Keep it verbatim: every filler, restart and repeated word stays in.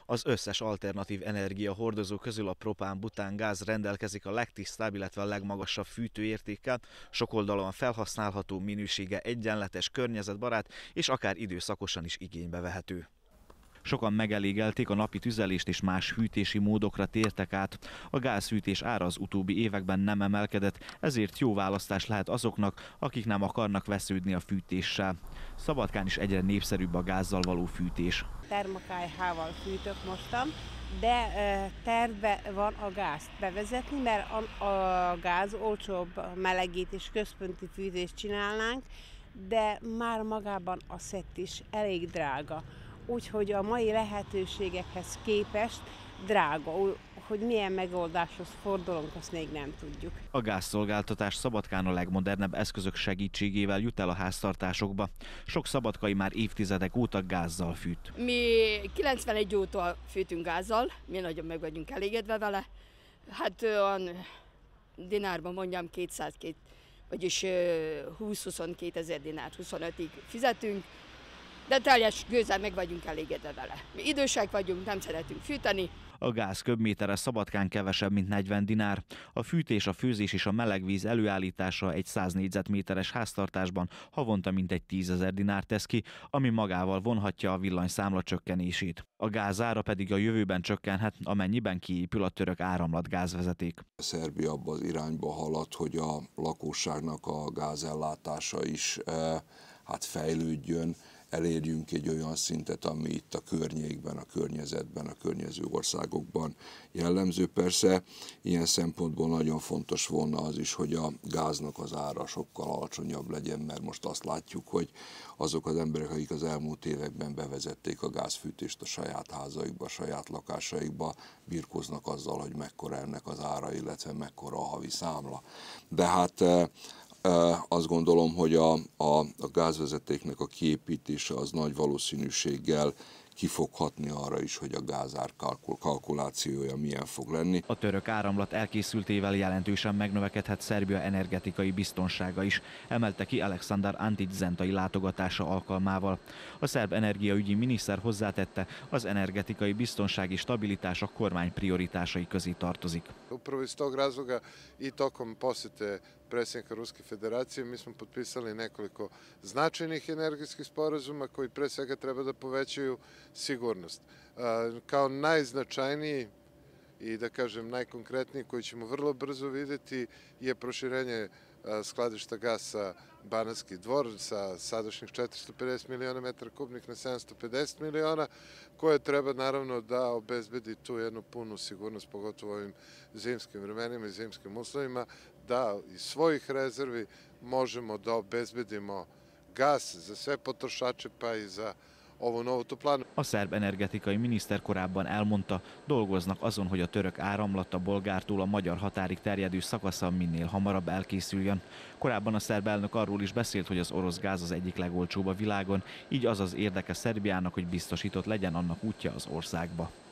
Az összes alternatív energiahordozó közül a propán-bután gáz rendelkezik a legtisztább, illetve a legmagasabb fűtőértékkel, sok oldalon felhasználható, minősége egyenletes, környezetbarát és akár időszakosan is igénybe vehető. Sokan megelégelték a napi tüzelést és más fűtési módokra tértek át. A gázfűtés ára az utóbbi években nem emelkedett, ezért jó választás lehet azoknak, akik nem akarnak vesződni a fűtéssel. Szabadkán is egyre népszerűbb a gázzal való fűtés. Termokályhával fűtök mostan, de tervbe van a gázt bevezetni, mert a, a gáz olcsóbb melegítés, központi fűtést csinálnánk, de már magában a szett is elég drága. Úgyhogy a mai lehetőségekhez képest drága, hogy milyen megoldáshoz fordulunk, azt még nem tudjuk. A gázszolgáltatás Szabadkán a legmodernebb eszközök segítségével jut el a háztartásokba. Sok szabadkai már évtizedek óta gázzal fűt. Mi kilencvenegy óta fűtünk gázzal, mi nagyon meg vagyunk elégedve vele. Hát olyan dinárban mondjam kétszázkettő, vagyis húsz-huszonkettő ezer dinárt, huszonötig fizetünk. De teljes gőzzel meg vagyunk elégedve vele. Mi idősek vagyunk, nem szeretünk fűteni. A gáz köbmétere Szabadkán kevesebb, mint negyven dinár. A fűtés, a főzés és a melegvíz előállítása egy száz négyzetméteres háztartásban havonta mintegy tízezer dinár tesz ki, ami magával vonhatja a villanyszámla csökkenését. A gáz ára pedig a jövőben csökkenhet, amennyiben kiépül a török áramlatgázvezeték. Szerbia abba az irányba halad, hogy a lakosságnak a gázellátása is eh, hát fejlődjön, elérjünk egy olyan szintet, ami itt a környékben, a környezetben, a környező országokban jellemző. Persze ilyen szempontból nagyon fontos volna az is, hogy a gáznak az ára sokkal alacsonyabb legyen, mert most azt látjuk, hogy azok az emberek, akik az elmúlt években bevezették a gázfűtést a saját házaikba, a saját lakásaikba, birkóznak azzal, hogy mekkora ennek az ára, illetve mekkora a havi számla. De hát azt gondolom, hogy a, a, a gázvezetéknek a kiépítése az nagy valószínűséggel ki fog hatni arra is, hogy a gázár kalkul, kalkulációja milyen fog lenni. A török áramlat elkészültével jelentősen megnövekedhet Szerbia energetikai biztonsága is, emelte ki Aleksandar Antić zentai látogatása alkalmával. A szerb energiaügyi miniszter hozzátette, az energetikai biztonság és stabilitás a kormány prioritásai közé tartozik. Upravo iz tog razloga i tokom posete predsjednika Ruske federacije mi smo potpisali nekoliko značajnih energetskih sporazuma koji pre svega treba da povećaju sigurnost. Kao najznačajniji i da kažem najkonkretniji koji ćemo vrlo brzo videti je proširenje skladišta gasa Banatski Dvor sa sadašnjih četiristo pedeset miliona metara kubnih na sedamsto pedeset miliona, koje treba naravno da obezbedi tu jednu punu sigurnost, pogotovo ovim zimskim vremenima i zimskim uslovima, da iz svojih rezervi možemo da obezbedimo gas za sve potrošače pa i za ovu novu toplanu. A szerb energetikai miniszter korábban elmondta, dolgoznak azon, hogy a török áramlat a bolgártól a magyar határig terjedő szakasza minél hamarabb elkészüljön. Korábban a szerb elnök arról is beszélt, hogy az orosz gáz az egyik legolcsóbb a világon, így az az érdeke Szerbiának, hogy biztosított legyen annak útja az országba.